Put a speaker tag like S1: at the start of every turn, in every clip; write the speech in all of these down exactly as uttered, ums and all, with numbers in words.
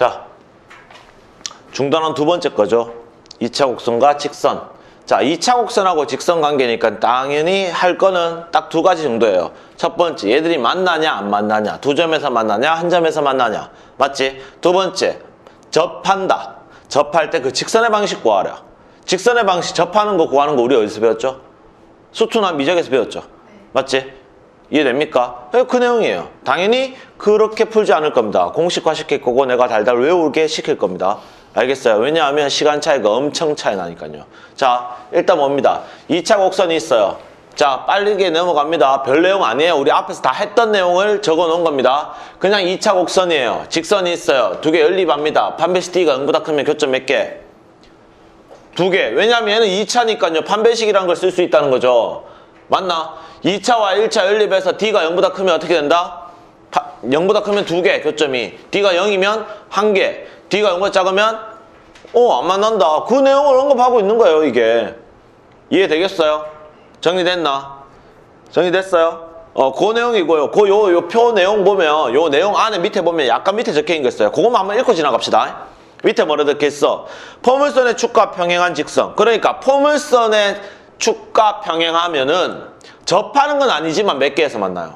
S1: 자, 중단원 두 번째 거죠. 이 차 곡선과 직선. 자, 이 차 곡선하고 직선 관계니까 당연히 할 거는 딱 두 가지 정도예요. 첫 번째, 얘들이 만나냐 안 만나냐. 두 점에서 만나냐 한 점에서 만나냐. 맞지? 두 번째, 접한다. 접할 때 그 직선의 방식 구하라. 직선의 방식 접하는 거 구하는 거 우리 어디서 배웠죠? 수투나 미적에서 배웠죠. 맞지? 이해됩니까? 그 내용이에요. 당연히 그렇게 풀지 않을 겁니다. 공식화 시킬 거고 내가 달달 외우게 시킬 겁니다. 알겠어요? 왜냐하면 시간 차이가 엄청 차이 나니까요. 자, 일단 뭡니다. 이 차 곡선이 있어요. 자, 빠르게 넘어갑니다. 별 내용 아니에요. 우리 앞에서 다 했던 내용을 적어 놓은 겁니다. 그냥 이 차 곡선이에요. 직선이 있어요. 두 개 연립합니다. 판별식 D가 영보다 크면 교점 몇 개? 두 개. 왜냐하면 얘는 이 차니까요. 판별식이라는 걸 쓸 수 있다는 거죠. 맞나? 이 차와 일 차 연립해서 D가 영보다 크면 어떻게 된다? 영보다 크면 두 개, 교점이. D가 영이면 한 개. D가 영보다 작으면 어, 안 만난다. 그 내용을 언급하고 있는 거예요, 이게. 이해되겠어요? 정리됐나? 정리됐어요? 어, 그 내용이고요. 그 요, 요 표 내용 보면, 요 내용 안에 밑에 보면 약간 밑에 적혀 있는 거 있어요. 그것만 한번 읽고 지나갑시다. 밑에 뭐라 적혀 있어? 포물선의 축과 평행한 직선. 그러니까 포물선의 축과 평행하면은 접하는 건 아니지만 몇 개에서 만나요?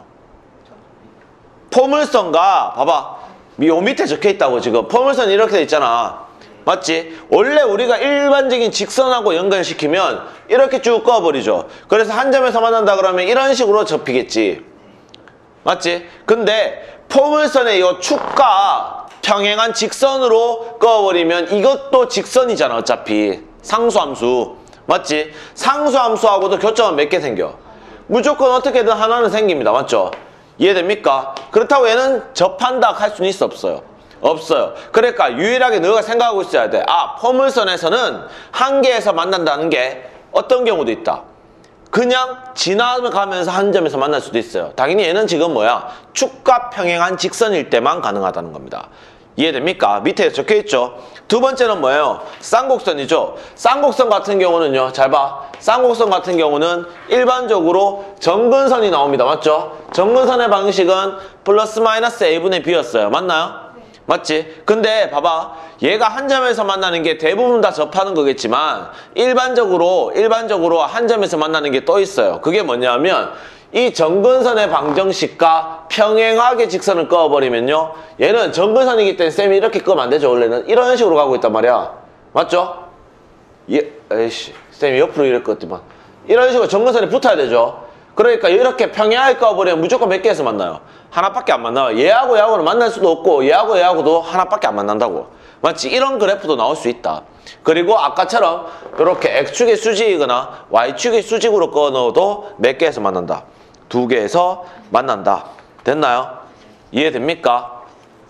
S1: 포물선과 봐봐. 요 밑에 적혀 있다고 지금. 포물선이 이렇게 돼 있잖아. 맞지? 원래 우리가 일반적인 직선하고 연결시키면 이렇게 쭉 꺼버리죠. 그래서 한 점에서 만난다 그러면 이런 식으로 접히겠지. 맞지? 근데 포물선의 이 축과 평행한 직선으로 꺼버리면 이것도 직선이잖아. 어차피 상수함수. 맞지? 상수함수하고도 교점은 몇 개 생겨? 무조건 어떻게든 하나는 생깁니다. 맞죠? 이해됩니까? 그렇다고 얘는 접한다 할 수는 있어 없어요? 없어요. 그러니까 유일하게 너가 생각하고 있어야 돼. 아, 포물선에서는 한 개에서 만난다는 게 어떤 경우도 있다. 그냥 지나가면서 한 점에서 만날 수도 있어요. 당연히 얘는 지금 뭐야? 축과 평행한 직선일 때만 가능하다는 겁니다. 이해됩니까? 밑에 적혀있죠? 두 번째는 뭐예요? 쌍곡선이죠? 쌍곡선 같은 경우는요, 잘 봐. 쌍곡선 같은 경우는 일반적으로 정근선이 나옵니다. 맞죠? 정근선의 방식은 플러스 마이너스 A분의 B였어요. 맞나요? 맞지? 근데 봐봐. 얘가 한 점에서 만나는 게 대부분 다 접하는 거겠지만 일반적으로 일반적으로 한 점에서 만나는 게 또 있어요. 그게 뭐냐면 이 정근선의 방정식과 평행하게 직선을 그어버리면요. 얘는 정근선이기 때문에 쌤이 이렇게 끄면 안 되죠. 원래는 이런 식으로 가고 있단 말이야. 맞죠? 예, 에이씨. 쌤이 옆으로 이럴 것 같지만 이런 식으로 정근선이 붙어야 되죠. 그러니까 이렇게 평행하게 꺼버리면 무조건 몇 개에서 만나요? 하나밖에 안 만나요. 얘하고 얘하고는 만날 수도 없고 얘하고 얘하고도 하나밖에 안 만난다고. 맞지? 이런 그래프도 나올 수 있다. 그리고 아까처럼 이렇게 X축의 수직이거나 Y축의 수직으로 꺼넣어도 몇 개에서 만난다? 두 개에서 만난다. 됐나요? 이해됩니까?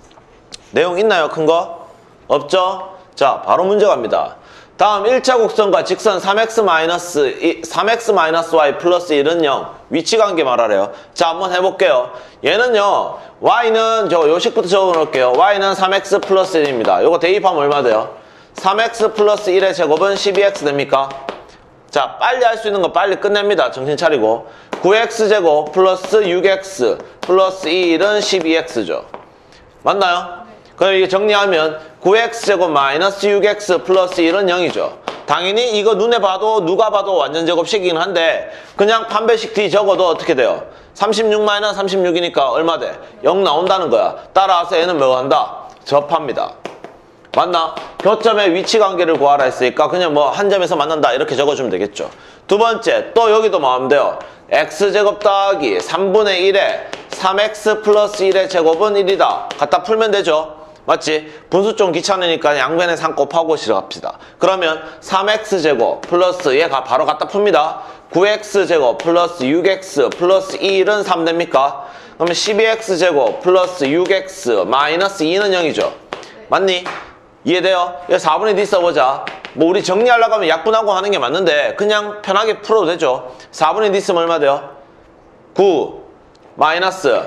S1: 내용 있나요? 큰 거? 없죠? 자, 바로 문제 갑니다. 다음 일 차 곡선과 직선 삼 엑스 마이너스 삼 엑스 마이너스 와이 플러스 일은 영. 위치관계 말하래요. 자, 한번 해볼게요. 얘는요, y는 저 요식부터 적어놓을게요. y는 삼 엑스 플러스 일입니다. 요거 대입하면 얼마 돼요? 삼 엑스 플러스 일의 제곱은 십이 엑스 됩니까? 자, 빨리 할 수 있는 거 빨리 끝냅니다. 정신 차리고. 구 엑스 제곱 플러스 육 엑스 플러스 일은 십이 엑스죠. 맞나요? 그럼 이게 정리하면 구 엑스 제곱 마이너스 육 엑스 플러스 일은 영이죠. 당연히 이거 눈에 봐도 누가 봐도 완전 제곱식이긴 한데 그냥 판별식 D 적어도 어떻게 돼요? 삼십육 마이너스 삼십육이니까 얼마 돼? 영 나온다는 거야. 따라서 얘는 뭐 한다? 접합니다. 맞나? 교점의 위치관계를 구하라 했으니까 그냥 뭐 한 점에서 만난다 이렇게 적어주면 되겠죠. 두 번째, 또 여기도 뭐 하면 돼요? X제곱 더하기 삼분의 일에 삼 엑스 플러스 일의 제곱은 일이다. 갖다 풀면 되죠. 맞지? 분수 좀 귀찮으니까 양변에 삼 곱하고 시작합시다. 그러면 삼 엑스 제곱 플러스 얘가 바로 갖다 풉니다. 구 엑스 제곱 플러스 육 엑스 플러스 일은 삼 됩니까? 그러면 십이 엑스 제곱 플러스 육 엑스 마이너스 이는 영이죠. 맞니? 이해돼요? 이거 사분의 D 써보자. 뭐 우리 정리하려고 하면 약분하고 하는 게 맞는데 그냥 편하게 풀어도 되죠. 사분의 D 쓰면 얼마 돼요? 구 마이너스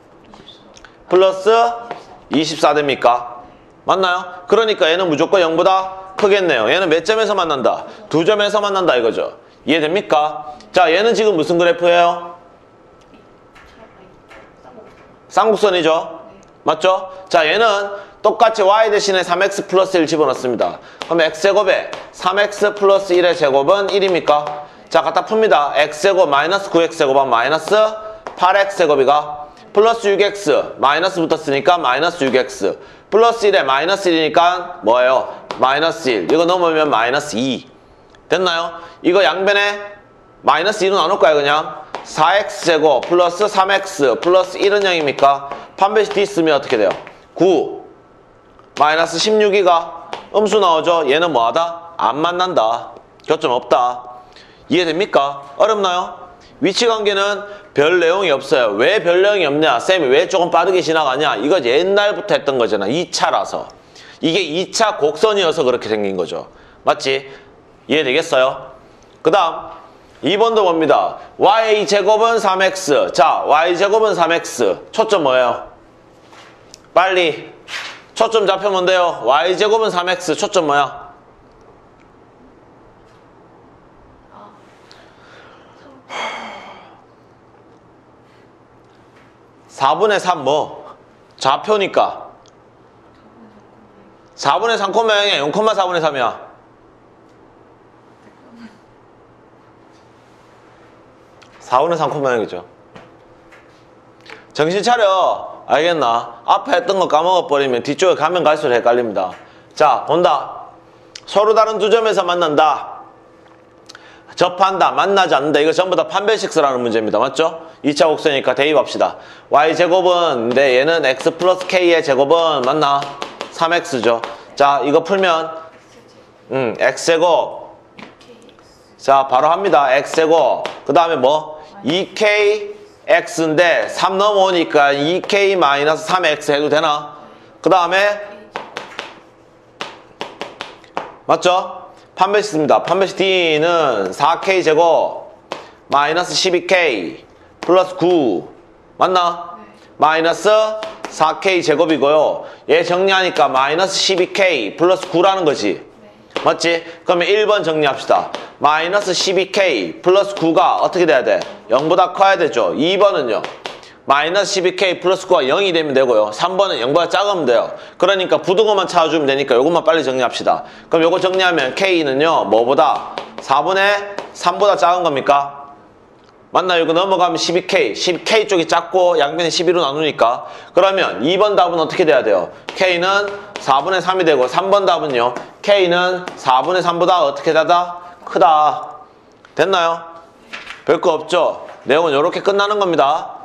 S1: 플러스 이십사 됩니까? 맞나요? 그러니까 얘는 무조건 영보다 크겠네요. 얘는 몇 점에서 만난다? 두 점에서 만난다 이거죠. 이해됩니까? 자, 얘는 지금 무슨 그래프예요? 쌍곡선이죠? 맞죠? 자, 얘는 똑같이 y 대신에 삼 엑스 플러스 일 집어넣습니다. 그럼 x제곱에 삼 엑스 플러스 일의 제곱은 일입니까? 자, 갖다 풉니다. x제곱 마이너스 구 엑스 제곱은 마이너스 팔 엑스 제곱이가 플러스 육 엑스 마이너스 붙었으니까 마이너스 육 엑스 플러스 일에 마이너스 일이니까 뭐예요? 마이너스 일. 이거 넘으면 마이너스 이. 됐나요? 이거 양변에 마이너스 이로 나눌까요? 그냥 사 엑스 제곱 플러스 삼 엑스 플러스 일은 영입니까? 판별식 D 쓰면 어떻게 돼요? 구 마이너스 십육이가 음수 나오죠? 얘는 뭐하다? 안 만난다. 교점 없다. 이해됩니까? 어렵나요? 위치관계는 별 내용이 없어요. 왜 별 내용이 없냐? 쌤이 왜 조금 빠르게 지나가냐? 이거 옛날부터 했던 거잖아. 이 차라서. 이게 이 차 곡선이어서 그렇게 생긴 거죠. 맞지? 이해되겠어요? 그 다음 이 번도 봅니다. y제곱은 삼 엑스. 자, y제곱은 삼 엑스. 초점 뭐예요? 빨리 초점 잡혀면 돼요. y제곱은 삼 엑스. 초점 뭐야? 사분의 삼 뭐? 좌표니까 사분의 삼 콤마 영이야? 영 콤마 사분의 삼이야? 사분의 삼 콤마 영이죠. 정신 차려. 알겠나? 앞에 했던 거 까먹어버리면 뒤쪽에 가면 갈수록 헷갈립니다. 자, 본다. 서로 다른 두 점에서 만난다. 접한다. 만나지 않는다. 이거 전부 다 판별식 쓰라는 문제입니다. 맞죠? 이 차 곡선이니까 대입합시다. y제곱은 근데 얘는 x 플러스 k의 제곱은 맞나? 삼 엑스죠. 자, 이거 풀면 음, x제곱. 자, 바로 합니다. x제곱. 그 다음에 뭐? 이 케이 x인데 삼 넘어오니까 이 케이 마이너스 삼 엑스 해도 되나? 그 다음에 맞죠? 판별식 씁니다. 판별식 D는 사 케이 제곱 마이너스 십이 케이 플러스 구 맞나? 네. 마이너스 사 케이 제곱이고요. 얘 정리하니까 마이너스 십이 케이 플러스 구라는 거지. 네. 맞지? 그러면 일 번 정리합시다. 마이너스 십이 케이 플러스 구가 어떻게 돼야 돼? 영보다 커야 되죠. 이 번은요. 마이너스 십이 케이 플러스 구가 영이 되면 되고요. 삼 번은 영보다 작으면 돼요. 그러니까 부등호만 찾아주면 되니까 요것만 빨리 정리합시다. 그럼 요거 정리하면 K는요. 뭐보다? 사분의 삼보다 작은 겁니까? 맞나요? 이거 넘어가면 십이 케이. 십이 케이 쪽이 작고 양변이 십이로 나누니까. 그러면 이 번 답은 어떻게 돼야 돼요? K는 사분의 삼이 되고 삼 번 답은요. K는 사분의 삼보다 어떻게 되다? 크다. 됐나요? 별거 없죠? 내용은 이렇게 끝나는 겁니다.